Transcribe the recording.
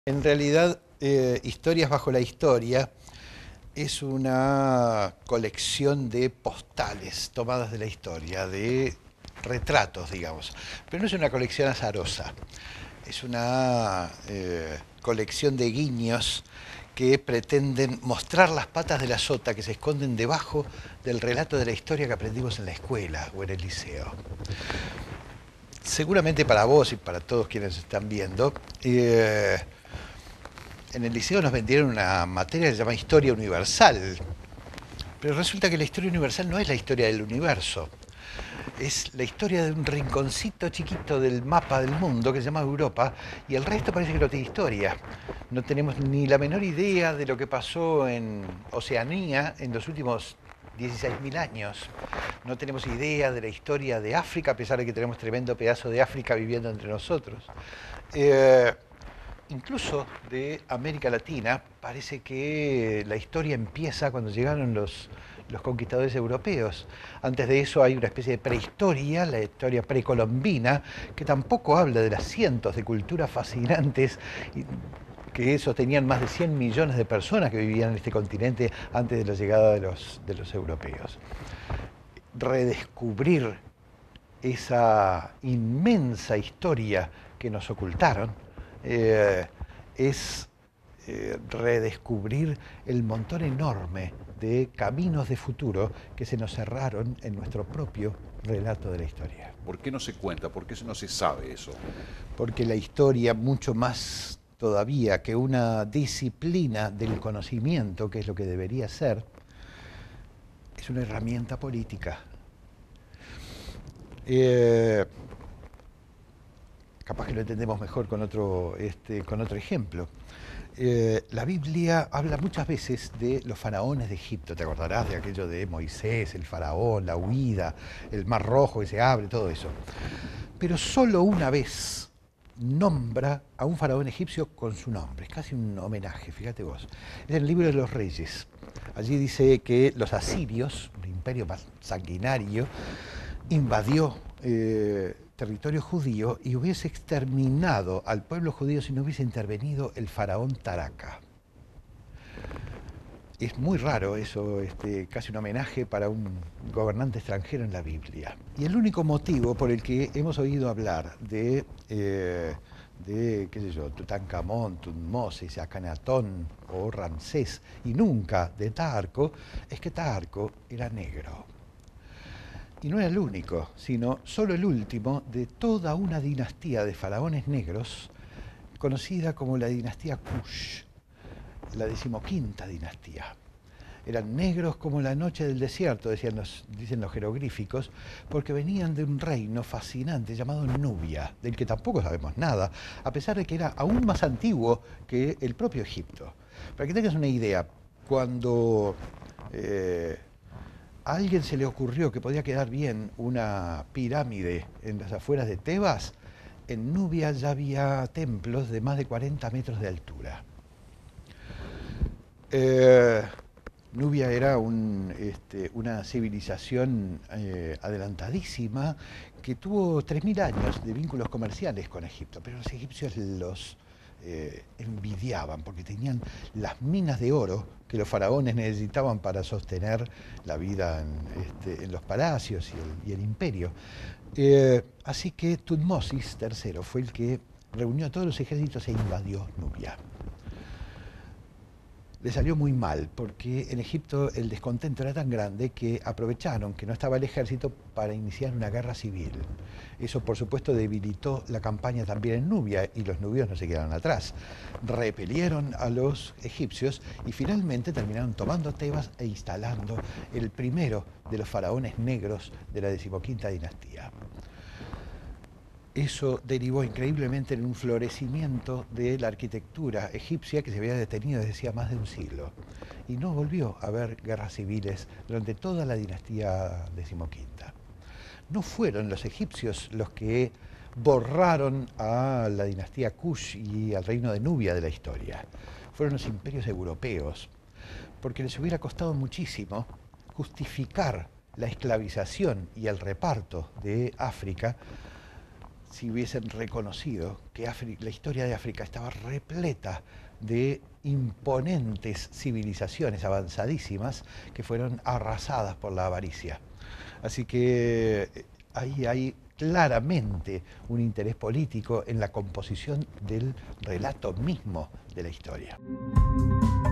En realidad, Historias bajo la historia es una colección de postales tomadas de la historia, de retratos, digamos. Pero no es una colección azarosa, es una colección de guiños que pretenden mostrar las patas de la sota que se esconden debajo del relato de la historia que aprendimos en la escuela o en el liceo. Seguramente para vos y para todos quienes están viendo, en el liceo nos vendieron una materia que se llama Historia Universal, pero resulta que la historia universal no es la historia del universo, es la historia de un rinconcito chiquito del mapa del mundo que se llama Europa, y el resto parece que no tiene historia. No tenemos ni la menor idea de lo que pasó en Oceanía en los últimos 16.000 años. No tenemos idea de la historia de África, a pesar de que tenemos tremendo pedazo de África viviendo entre nosotros. Eh, Incluso de América Latina, parece que la historia empieza cuando llegaron los conquistadores europeos. Antes de eso hay una especie de prehistoria, la historia precolombina, que tampoco habla de las cientos de culturas fascinantes que sostenían más de 100 millones de personas que vivían en este continente antes de la llegada de los europeos. Redescubrir esa inmensa historia que nos ocultaron, eh, es redescubrir el montón enorme de caminos de futuro que se nos cerraron en nuestro propio relato de la historia. ¿Por qué no se cuenta? ¿Por qué no se sabe eso? Porque la historia, mucho más todavía que una disciplina del conocimiento, que es lo que debería ser, es una herramienta política. Eh, Capaz que lo entendemos mejor con otro ejemplo. La Biblia habla muchas veces de los faraones de Egipto. Te acordarás de aquello de Moisés, el faraón, la huida, el mar rojo que se abre, todo eso. Pero solo una vez nombra a un faraón egipcio con su nombre. Es casi un homenaje, fíjate vos. Es en el libro de los Reyes. Allí dice que los asirios, un imperio más sanguinario, invadió territorio judío y hubiese exterminado al pueblo judío si no hubiese intervenido el faraón Taraka. Es muy raro eso, casi un homenaje para un gobernante extranjero en la Biblia. Y el único motivo por el que hemos oído hablar de qué sé yo, Tutankamón, Tutmosis, Akenatón o Ramsés, y nunca de Taharco, es que Taharco era negro. Y no era el único, sino solo el último de toda una dinastía de faraones negros conocida como la dinastía Kush, la 15ª dinastía. Eran negros como la noche del desierto, dicen los jeroglíficos, porque venían de un reino fascinante llamado Nubia, del que tampoco sabemos nada, a pesar de que era aún más antiguo que el propio Egipto. Para que tengas una idea, cuando a alguien se le ocurrió que podía quedar bien una pirámide en las afueras de Tebas, en Nubia ya había templos de más de 40 metros de altura. Eh, Nubia era una civilización adelantadísima que tuvo 3.000 años de vínculos comerciales con Egipto, pero los egipcios los envidiaban porque tenían las minas de oro que los faraones necesitaban para sostener la vida en los palacios y el imperio. Así que Tutmosis III fue el que reunió a todos los ejércitos e invadió Nubia. Le salió muy mal, porque en Egipto el descontento era tan grande que aprovecharon que no estaba el ejército para iniciar una guerra civil. Eso, por supuesto, debilitó la campaña también en Nubia, y los nubios no se quedaron atrás. Repelieron a los egipcios y finalmente terminaron tomando Tebas e instalando el primero de los faraones negros de la 15ª dinastía. Eso derivó increíblemente en un florecimiento de la arquitectura egipcia que se había detenido desde hacía más de un siglo. Y no volvió a haber guerras civiles durante toda la dinastía 15ª. No fueron los egipcios los que borraron a la dinastía Kush y al reino de Nubia de la historia. Fueron los imperios europeos, porque les hubiera costado muchísimo justificar la esclavización y el reparto de África si hubiesen reconocido que la historia de África estaba repleta de imponentes civilizaciones avanzadísimas que fueron arrasadas por la avaricia. Así que ahí hay claramente un interés político en la composición del relato mismo de la historia.